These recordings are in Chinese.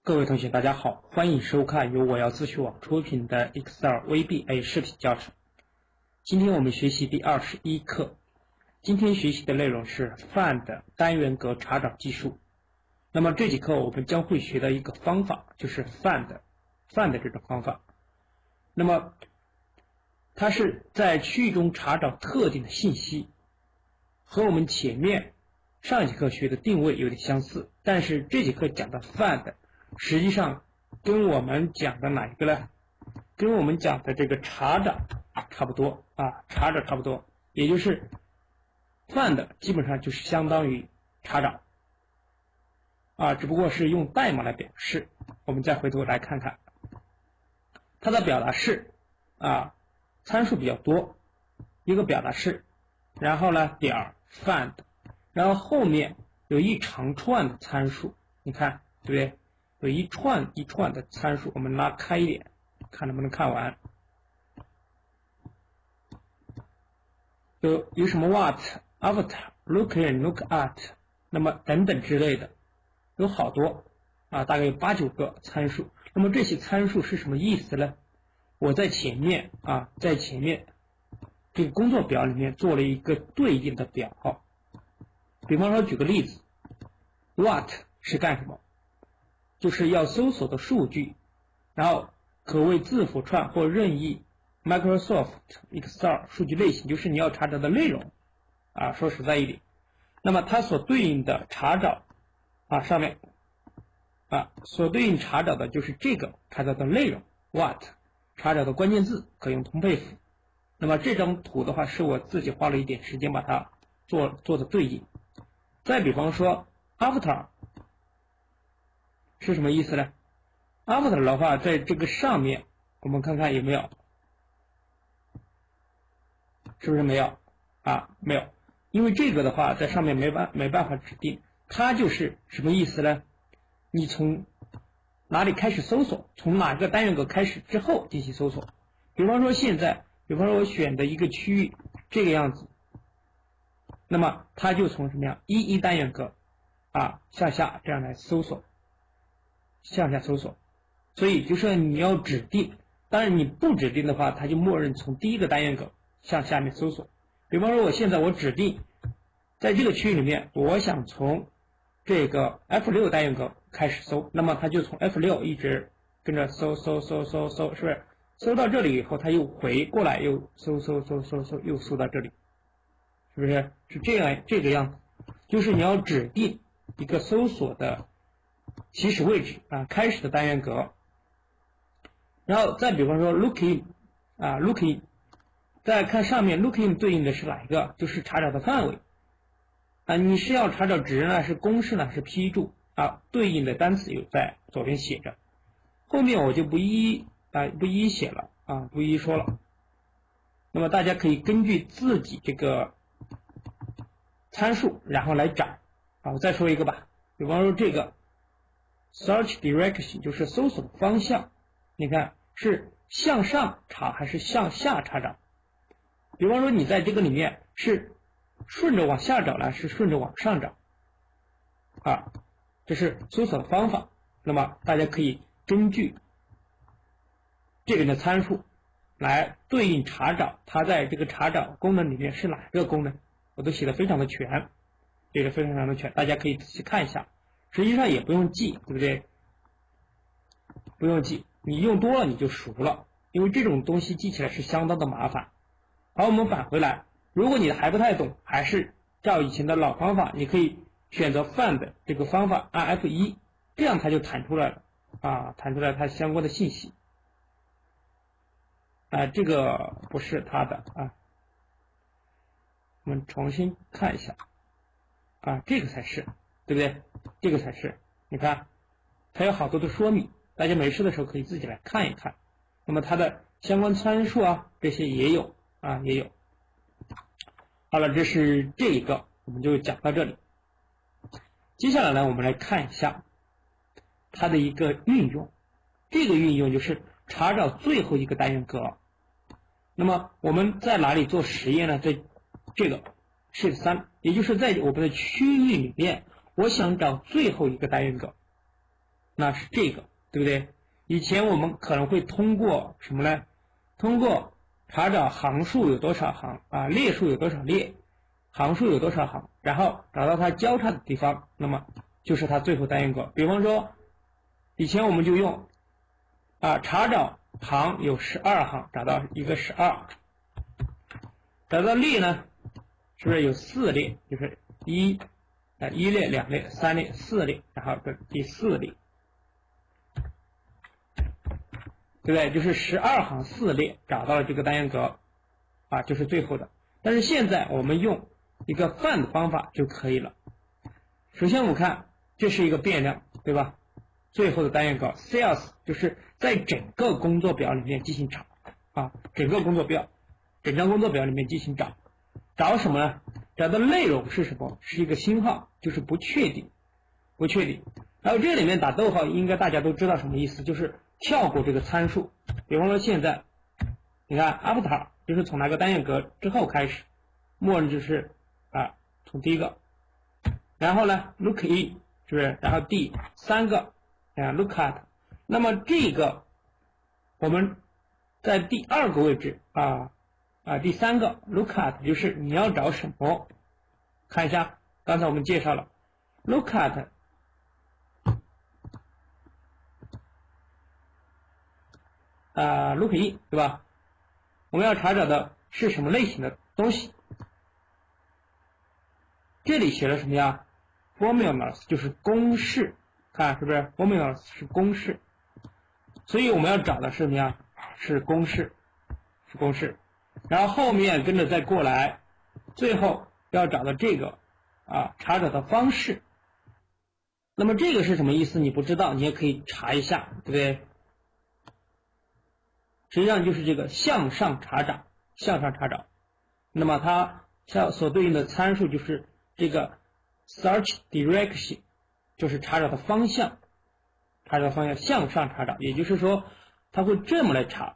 各位同学大家好，欢迎收看由我要自学网出品的 Excel VBA 视频教程。今天我们学习第21课，今天学习的内容是 Find 单元格查找技术。那么这节课我们将会学到一个方法，就是 Find 这种方法。那么它是在区域中查找特定的信息，和我们前面上一节课学的定位有点相似，但是这节课讲的 Find实际上跟我们讲的哪一个呢？跟我们讲的这个查找差不多啊，查找差不多，也就是 Find 基本上就是相当于查找啊，只不过是用代码来表示。我们再回头来看看它的表达式啊，参数比较多，一个表达式，然后呢点 Find， 然后后面有一长串的参数，你看对不对？有一串一串的参数，我们拉开一点，看能不能看完。有什么 what after look in look at， 那么等等之类的，有好多啊，大概有8、9个参数。那么这些参数是什么意思呢？我在前面这个工作表里面做了一个对应的表。比方说举个例子 ，what 是干什么？就是要搜索的数据，然后可为字符串或任意 Microsoft Excel 数据类型，就是你要查找的内容啊。说实在一点，那么它所对应的查找啊，上面啊所对应查找的就是这个查找的内容 what， 查找的关键字可用同配符。那么这张图的话是我自己花了一点时间把它做的对应。再比方说 after是什么意思呢？ after 的话在这个上面我们看看有没有，是不是没有啊？没有，因为这个的话在上面没办法指定，它就是什么意思呢？你从哪里开始搜索，从哪个单元格开始之后进行搜索。比方说我选的一个区域这个样子，那么它就从什么样一单元格啊向下这样来搜索，向下搜索。所以就是你要指定，当然你不指定的话，它就默认从第一个单元格向下面搜索。比方说我指定在这个区域里面，我想从这个 F6 单元格开始搜，那么它就从 F6 一直跟着搜，是不是？搜到这里以后，它又回过来又搜，又搜到这里，是不是？是这个样子，就是你要指定一个搜索的起始位置啊，开始的单元格。然后再比方说 look in 啊 ，look in， 再看上面 look in 对应的是哪一个？就是查找的范围啊，你是要查找值呢，是公式呢，是批注啊？对应的单词有在左边写着，后面我就不一一写了啊，不一一说了。那么大家可以根据自己这个参数，然后来找啊。我再说一个吧，比方说这个 search direction 就是搜索的方向，你看是向上查还是向下查找？比方说你在这个里面是顺着往下找呢，是顺着往上找啊，这是搜索的方法。那么大家可以根据这边的参数来对应查找，它在这个查找功能里面是哪个功能，我都写的非常的全，大家可以仔细看一下。实际上也不用记，对不对？不用记，你用多了你就熟了，因为这种东西记起来是相当的麻烦。好，我们返回来，如果你还不太懂，还是照以前的老方法，你可以选择 Find 这个方法，按 F1， 这样它就弹出来了啊，弹出来它相关的信息啊，这个不是它的啊，我们重新看一下啊，这个才是，对不对？这个才是，你看它有好多的说明，大家没事的时候可以自己来看一看。那么它的相关参数啊，这些也有啊，也有。好了，这是这一个，我们就讲到这里。接下来呢，我们来看一下它的一个运用。这个运用就是查找最后一个单元格。那么我们在哪里做实验呢？在这个 Sheet 3，也就是在我们的区域里面，我想找最后一个单元格。 那是这个，对不对？以前我们可能会通过什么呢？通过查找行数有多少行啊，列数有多少列，行数有多少行，然后找到它交叉的地方，那么就是它最后单元格。比方说，以前我们就用查找行有12行，找到一个12，找到列呢，是不是有4列？就是一列、2列、3列、4列，然后这第4列，对不对？就是12行4列，找到了这个单元格，就是最后的。但是现在我们用一个泛的方法就可以了。首先我们看，这是一个变量，对吧？最后的单元格 cells 就是在整个工作表里面进行找整个工作表，整张工作表里面进行找，找什么呢？找的内容是什么？是一个星号，就是不确定。还有这里面打逗号，应该大家都知道什么意思，就是跳过这个参数。比方说现在，你看 after 就是从哪个单元格之后开始，默认就是从第一个，然后呢 look in 是不是？然后第3个look at， 那么这个我们在第2个位置第3个 look at 就是你要找什么？看一下，刚才我们介绍了 look at look in 对吧？我们要查找的是什么类型的东西？这里写了什么呀 ？formulas 就是公式，看是不是 ？formulas 是公式，所以我们要找的是什么呀？是公式。然后后面跟着再过来，最后要找的这个查找的方式。那么这个是什么意思？你不知道，你也可以查一下，对不对？实际上就是这个向上查找。那么它所对应的参数就是这个 search direction， 就是查找的方向，向上查找。也就是说，它会这么来查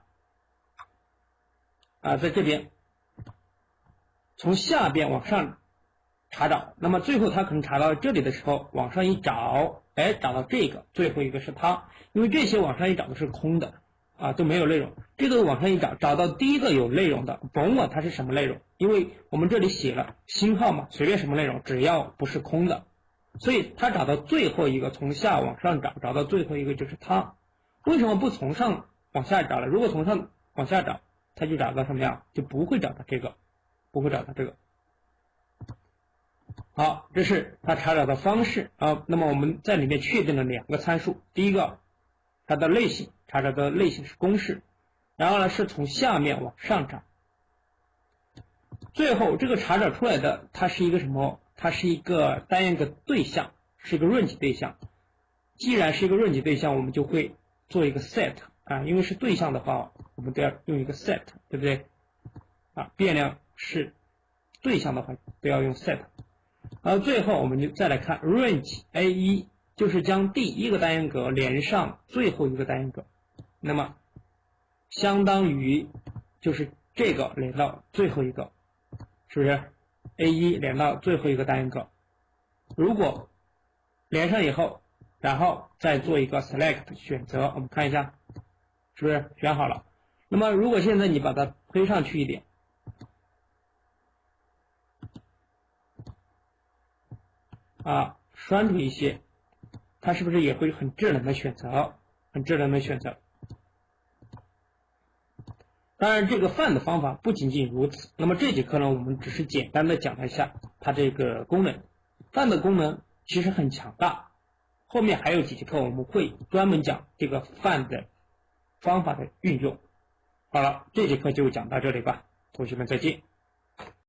在这边从下边往上查找，那么最后它可能查到这里的时候，往上一找，找到这个，最后一个是它，因为这些往上一找的是空的都没有内容。这个往上一找，找到第一个有内容的，甭管它是什么内容，因为我们这里写了星号嘛，随便什么内容，只要不是空的，所以它找到最后一个，从下往上找，找到最后一个就是它。为什么不从上往下找了？如果从上往下找，它就找到什么样？就不会找到这个，好，这是它查找的方式那么我们在里面确定了2个参数，第一个它的类型，查找的类型是公式，然后呢是从下面往上找，最后这个查找出来的它是一个什么？它是一个单元格对象，是一个 range 对象。既然是一个 range 对象，我们就会做一个 set 因为是对象的话，我们都要用一个 set， 对不对？变量是对象的话，都要用 set。最后我们就再来看 range A1， 就是将第一个单元格连上最后一个单元格，那么相当于就是这个连到最后一个，是不是 A1 连到最后一个单元格？如果连上以后，然后再做一个 select 选择，我们看一下是不是选好了。那么如果现在你把它推上去一点拴住一些，它是不是也会很智能的选择？当然这个泛的方法不仅仅如此，那么这节课呢，我们只是简单的讲了一下它这个功能。泛的功能其实很强大，后面还有几节课我们会专门讲这个泛的方法的运用。好了，这节课就讲到这里吧，同学们再见。